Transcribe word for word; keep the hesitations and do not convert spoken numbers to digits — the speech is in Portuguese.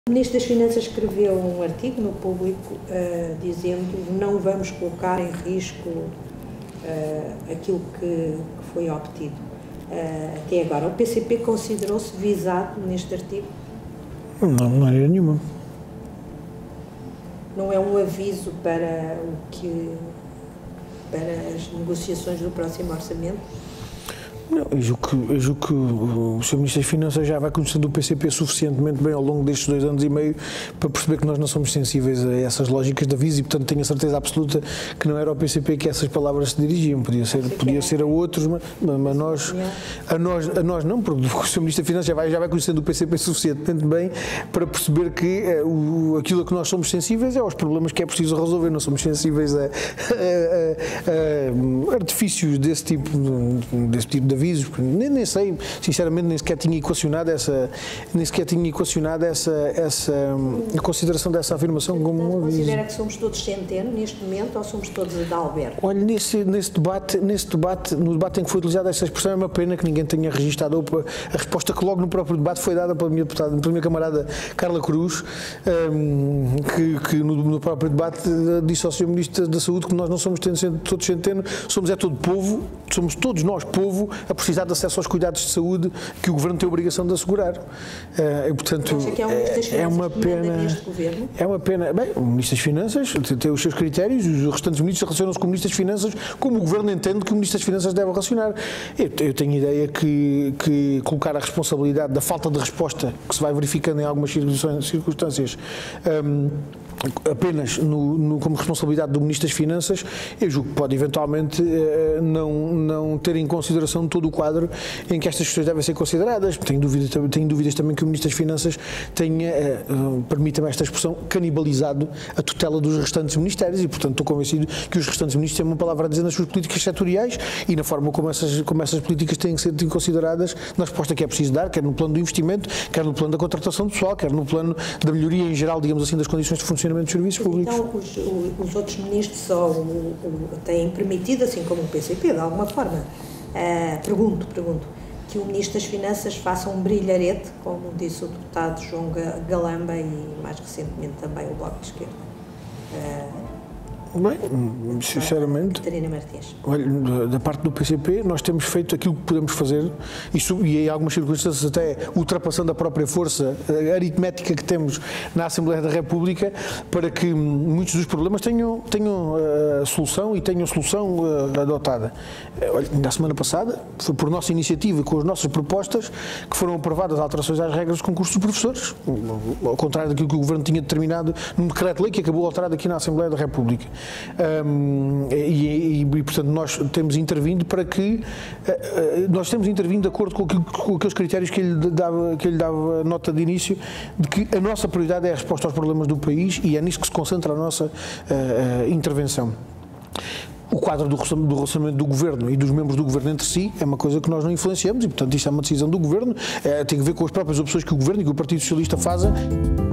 O Ministro das Finanças escreveu um artigo no Público uh, dizendo não vamos colocar em risco uh, aquilo que, que foi obtido uh, até agora. O P C P considerou-se visado neste artigo? Não, de maneira nenhuma. Não é um aviso para, o que, para as negociações do próximo orçamento? Não, eu julgo, que, eu julgo que o senhor Ministro das Finanças já vai conhecendo o P C P suficientemente bem ao longo destes dois anos e meio para perceber que nós não somos sensíveis a essas lógicas da Visa e, portanto, tenho a certeza absoluta que não era ao P C P que essas palavras se dirigiam, podia ser, podia ser a outros, mas, mas nós, a, nós, a nós não, porque o senhor Ministro das Finanças já vai, já vai conhecendo o P C P suficientemente bem para perceber que é, o, aquilo a que nós somos sensíveis é aos problemas que é preciso resolver, não somos sensíveis a, a, a, a artifícios desse tipo, desse tipo de avisos, nem, nem sei, sinceramente nem sequer tinha equacionado essa, nem sequer tinha equacionado essa, essa a consideração dessa afirmação como um aviso. Considera que somos todos Centeno neste momento ou somos todos de Alberto? Olha, nesse, nesse debate, nesse debate, no debate em que foi utilizada essa expressão, é uma pena que ninguém tenha registado a resposta que logo no próprio debate foi dada pela minha deputada, pela minha camarada Carla Cruz, um, que, que no, no próprio debate disse ao senhor Ministro da Saúde que nós não somos todos Centeno, somos é todo povo, somos todos nós povo a precisar de acesso aos cuidados de saúde que o Governo tem a obrigação de assegurar. Uh, e, portanto, que é, um é, é uma pena. É uma pena. Bem, o Ministro das Finanças tem os seus critérios, os restantes ministros relacionam-se com o Ministro das Finanças como o Governo entende que o Ministro das Finanças deve relacionar. Eu, eu tenho a ideia que, que colocar a responsabilidade da falta de resposta que se vai verificando em algumas circunstâncias um, apenas no, no, como responsabilidade do Ministro das Finanças, eu julgo que pode eventualmente eh, não, não ter em consideração todo o quadro em que estas questões devem ser consideradas. Tenho dúvidas, tenho dúvidas também que o Ministro das Finanças tenha, eh, permita-me esta expressão, canibalizado a tutela dos restantes ministérios e, portanto, estou convencido que os restantes ministros têm uma palavra a dizer nas suas políticas setoriais e na forma como essas, como essas políticas têm que ser consideradas na resposta que é preciso dar, quer no plano do investimento, quer no plano da contratação pessoal, quer no plano da melhoria em geral, digamos assim, das condições de funcionamento dos serviços públicos. Então, os, os outros ministros só o, o, têm permitido, assim como o P C P, de alguma forma, uh, pergunto, pergunto, que o Ministro das Finanças faça um brilharete, como disse o deputado João Galamba e, mais recentemente, também o Bloco de Esquerda. Uh, Bem, sinceramente, Catarina Martins. Olha, da parte do P C P, nós temos feito aquilo que podemos fazer isso, e em algumas circunstâncias até ultrapassando a própria força aritmética que temos na Assembleia da República, para que muitos dos problemas tenham, tenham uh, solução e tenham solução uh, adotada. Olha, na semana passada, foi por nossa iniciativa e com as nossas propostas que foram aprovadas alterações às regras de concurso dos professores, ao contrário daquilo que o Governo tinha determinado num decreto-lei que acabou alterado aqui na Assembleia da República. Um, e, e, e, portanto, nós temos intervindo para que uh, nós temos intervindo de acordo com, aquilo, com aqueles critérios que ele, dava, que ele dava nota de início, de que a nossa prioridade é a resposta aos problemas do país e é nisso que se concentra a nossa uh, uh, intervenção. O quadro do relacionamento do Governo e dos membros do Governo entre si é uma coisa que nós não influenciamos e, portanto, isto é uma decisão do Governo, é, tem a ver com as próprias opções que o Governo e que o Partido Socialista fazem.